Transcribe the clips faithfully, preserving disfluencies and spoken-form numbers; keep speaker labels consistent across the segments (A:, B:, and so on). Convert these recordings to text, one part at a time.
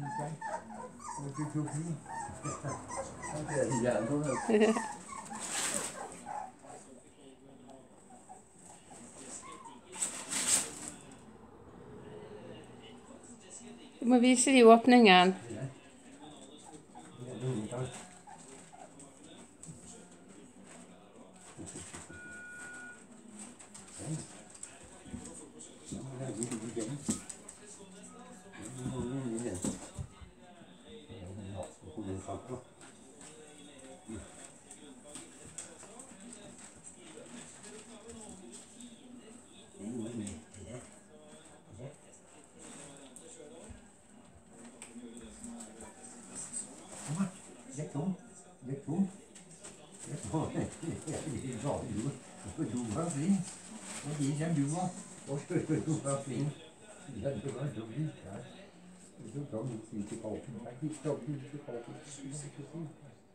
A: Du må vise de åpningen.
B: Dette tom. Dette tom. Dette tom. Det var jo. Og du var flink. Og de som du var. Og du var flink. Ja, det var jo litt her. Det var jo litt i kåpen. Det gikk jo litt i kåpen. Det var ikke fint.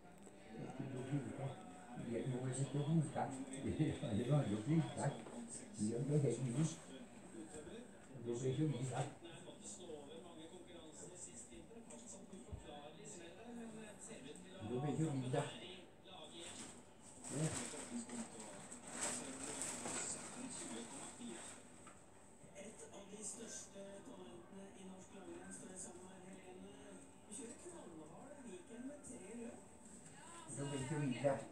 B: Det var jo ikke hovedtak. Det var jo hovedtak. Det var jo helt mye. Det var jo mye her. Det var jo mye der. Det var jo mye der.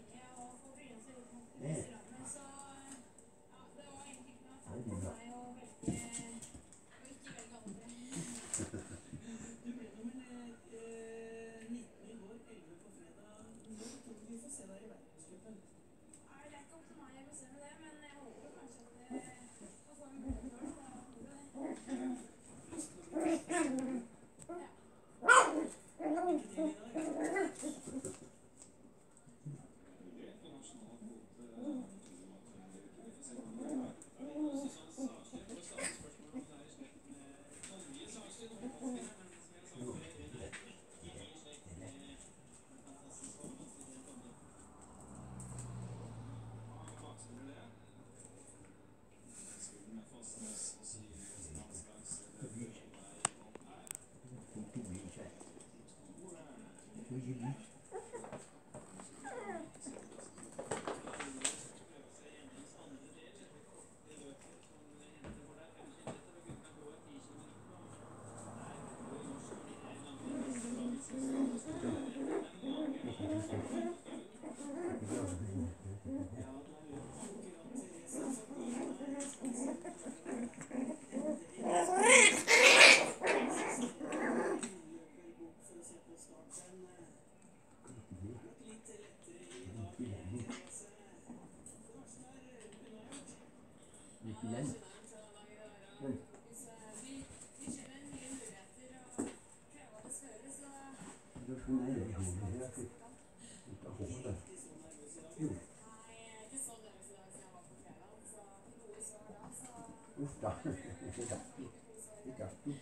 B: Uff da. Det er artig. Det er artig.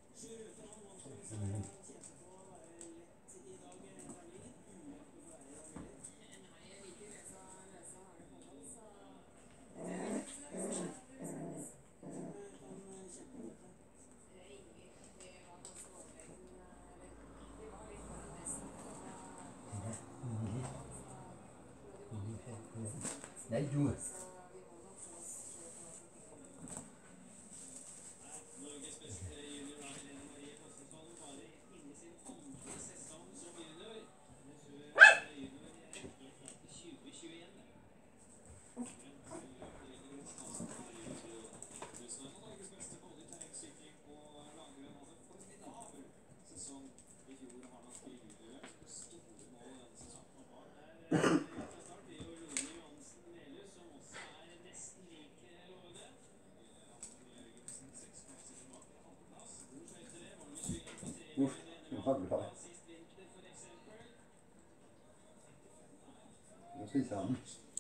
B: Nei, du. Uff, nå har vi det. Nå spiser han.